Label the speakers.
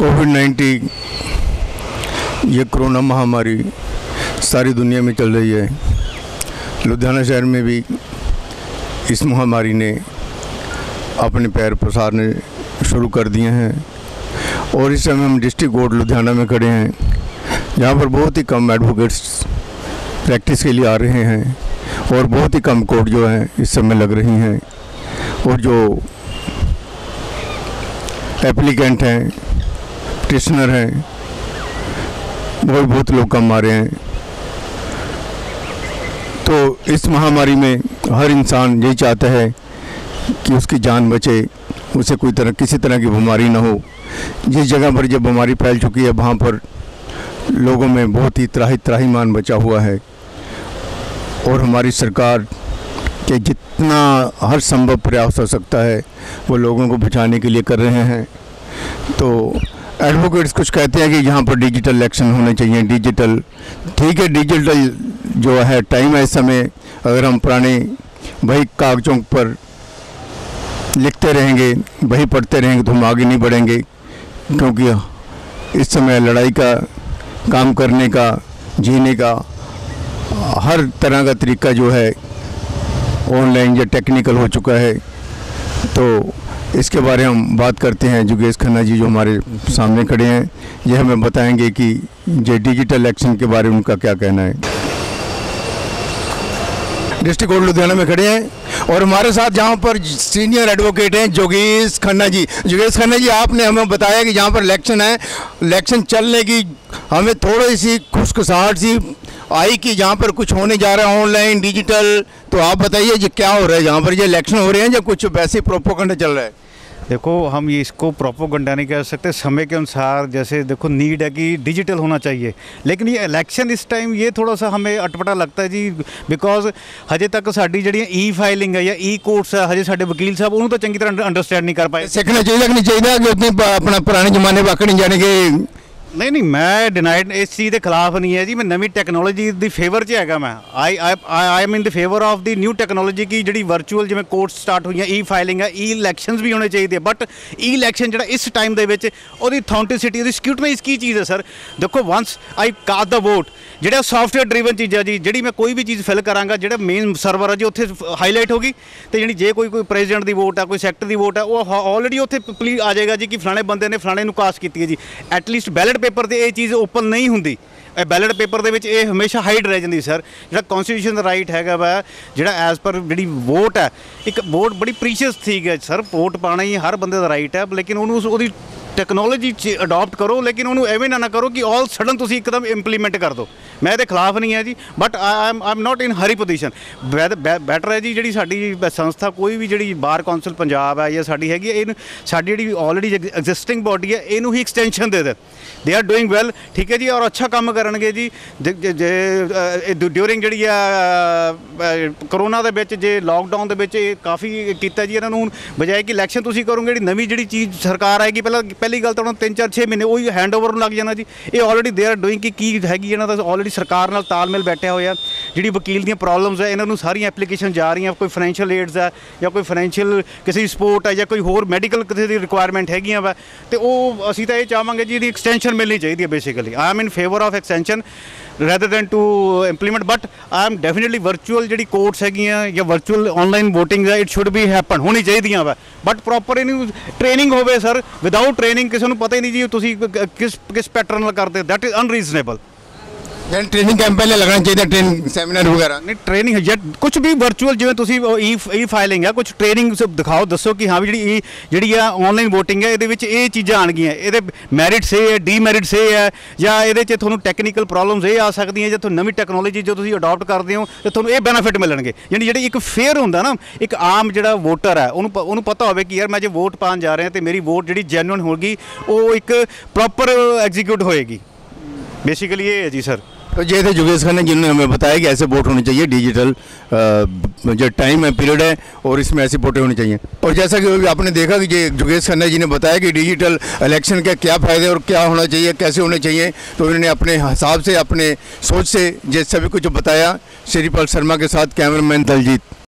Speaker 1: कोविड-19 ये कोरोना महामारी सारी दुनिया में चल रही है। लुधियाना शहर में भी इस महामारी ने अपने पैर पसारने शुरू कर दिए हैं और इस समय हम डिस्ट्रिक्ट कोर्ट लुधियाना में खड़े हैं, जहाँ पर बहुत ही कम एडवोकेट्स प्रैक्टिस के लिए आ रहे हैं और बहुत ही कम कोर्ट जो हैं इस समय लग रही हैं और जो एप्लीकेंट हैं, पिटिशनर हैं, बहुत लोग कम आ रहे हैं। तो इस महामारी में हर इंसान यही चाहता है कि उसकी जान बचे, उसे किसी तरह की बीमारी ना हो। जिस जगह पर जब बीमारी फैल चुकी है वहाँ पर लोगों में बहुत ही त्राहिमाम बचा हुआ है और हमारी सरकार के जितना हर संभव प्रयास हो सकता है वो लोगों को बचाने के लिए कर रहे हैं। तो एडवोकेट्स कुछ कहते हैं कि यहाँ पर डिजिटल इलेक्शन होने चाहिए। डिजिटल ठीक है, डिजिटल जो है टाइम है इस समय, अगर हम पुराने वही कागज़ों पर लिखते रहेंगे, वही पढ़ते रहेंगे तो हम आगे नहीं बढ़ेंगे, क्योंकि इस समय लड़ाई का, काम करने का, जीने का हर तरह का तरीका जो है ऑनलाइन या टेक्निकल हो चुका है। तो इसके बारे में हम बात करते हैं। योगेश खन्ना जी जो हमारे सामने खड़े हैं, ये हमें बताएंगे कि ये डिजिटल इलेक्शन के बारे में उनका क्या कहना है। डिस्ट्रिक्ट कोर्ट लुधियाना में खड़े हैं और हमारे साथ जहाँ पर सीनियर एडवोकेट हैं योगेश खन्ना जी। योगेश खन्ना जी, आपने हमें बताया कि जहाँ पर इलेक्शन है, इलेक्शन चलने की हमें थोड़ी सी खुशखुशाहट सी आई कि जहाँ पर कुछ होने जा रहा है ऑनलाइन डिजिटल। तो आप बताइए जी क्या हो रहा है, जहाँ पर ये इलेक्शन हो रहे हैं या कुछ वैसे प्रोपोगंडा चल रहा है?
Speaker 2: देखो, हम ये इसको प्रोपोगंडा नहीं कह सकते। समय के अनुसार जैसे देखो नीड है कि डिजिटल होना चाहिए, लेकिन ये इलेक्शन इस टाइम ये थोड़ा सा हमें अटपटा लगता है जी, बिकॉज हजे तक साड़ी जी ई फाइलिंग है या ई कोर्ट्स है, हजे साडे वकील साहब उन्होंने तो चंगी तरह अंडरस्टैंड नहीं कर पाए।
Speaker 1: सीखना चाहिए कि नहीं चाहिए कि उतने अपना पुराने जमाने वाकई नहीं जाने के?
Speaker 2: नहीं, मैं डिनाइड इस चीज़ के खिलाफ नहीं है जी। मैं नवी टैक्नोलॉजी दी फेवर च हैगा। मैं I am in the favour of the new technology की जी वर्चुअल जिवें कोर्ट्स स्टार्ट हुई ई फाइलिंग है, ई इलैक्शनस भी होने चाहिए। बट ई इलैक्शन जो इस टाइम के ऑथेंटिसिटी स्क्रूटनाइज की चीज़ है सर। देखो, once I cast the vote जो सॉफ्टवेयर ड्रिवन चीज़ है जी, मैं कोई भी चीज़ फिल करांगा जो मेन सर्वर है जी उत्थे हाईलाइट होगी, तो जी जे कोई प्रेजिडेंट की वोट है, कोई सैक्टर की वोट है, वो ऑलरेडी उत्थे प्ली आ जाएगा जी कि फलाने बंदे ने फलाने नूं कास्ट की है जी। एटलीस्ट बैलेट पेपर ते ये चीज़ ओपन नहीं होंगी। बैलेट पेपर के हमेशा हाइड रह जाती सर। जो कॉन्स्टिट्यूशन का राइट है वै जो एज पर जी वोट है, एक वोट बड़ी प्रीशियस चीज़ है सर। वोट पाना ही हर बंदे का राइट है, लेकिन उन्होंने टैक्नोलॉजी अडॉप्ट करो, लेकिन उन्होंने एवं ना करो कि ऑल सडन तुम एकदम इंप्लीमेंट कर दो। मैं तो खिलाफ नहीं है जी, but I am not in hurry position. Better है जी जी साड़ी संस्था कोई भी जी बार कौंसल पंजाब है या साड़ी हैगी, इन साड़ी जी ऑलरेडी एग्जिस्टिंग बॉडी है, इनू ही extension they they are doing well, ठीक है जी, और अच्छा काम करनगे जी। ड्यूरिंग जी करोना के लॉकडाउन के काफ़ी किया जी इन्होंने। बजाय कि इलैक्शन तुम करोगे, जी नवी जी चीज़ सरकार आएगी, पहली गल तो 3-4-6 महीने वही हैंड ओवर लग जाना जी। ये ऑलरेडी दे आर डूइंग की हैगी इन्हों का ऑलरेडी सरकार नाल तालमेल बैठा होया। जी वकील दी प्रॉब्लम्स है, इन्होंने सारी एप्लीकेशन जा रही हैं, कोई फाइनैशियल एड्स है या कोई फाइनैशियल किसी स्पोर्ट है या कोई होर मैडिकल किसी की रिक्वायरमेंट हैगी वै, तो वो असीं तो ये चाहांगे जी एक्सटेंशन मिलनी चाहिए। Basically I am in favour of extension rather than to implement, but I am definitely virtual जी कोर्ट्स हैगी या वर्चुअल ऑनलाइन वोटिंग है, इट शुड भी हैपन होनी चाहिए वै, बट प्रॉपर इन ट्रेनिंग होवे सर। विदाउट ट्रेनिंग किसी को पता ही नहीं जी तुसी किस पैटर्न करते, that is unreasonable.
Speaker 1: Training camp पहले लगना चाहिए, ट्रेनिंग सेमिनार वगैरह नहीं?
Speaker 2: ट्रेनिंग है कुछ भी वर्चुअल जिवें तुसी ई फाइलिंग है, कुछ ट्रेनिंग दिखाओ, दसो कि हाँ भी जी ऑनलाइन वोटिंग है, ये चीज़ां आनगियां, ये मैरिट से है, डीमैरिट से है, या ये तुहानूं टैक्नीकल प्रॉब्लम्स ये आ सकती हैं, जो नवी टैक्नोलॉजी जो तुसीं अडॉप्ट करते हो तो तुहानूं ये बेनीफिट मिलणगे। यानी जी एक फेयर होंदा ना, एक आम जो वोटर है उन्होंने पता हो कि यार मैं जो वोट पान जा रहा तो मेरी वोट जी जेन्युइन होगी, वो एक प्रॉपर एग्जीक्यूट होएगी। बेसिकली ये है जी सर।
Speaker 1: तो ये थे योगेश खन्ना जिन्होंने हमें बताया कि ऐसे वोट होने चाहिए, डिजिटल जो टाइम है, पीरियड है, और इसमें ऐसी वोटें होनी चाहिए। और जैसा कि आपने देखा कि ये योगेश खन्ना जी ने बताया कि डिजिटल इलेक्शन के क्या फ़ायदे और क्या होना चाहिए, कैसे होने चाहिए, तो उन्होंने अपने हिसाब से, अपने सोच से ये सभी कुछ बताया। श्रीपाल शर्मा के साथ कैमरामैन दलजीत।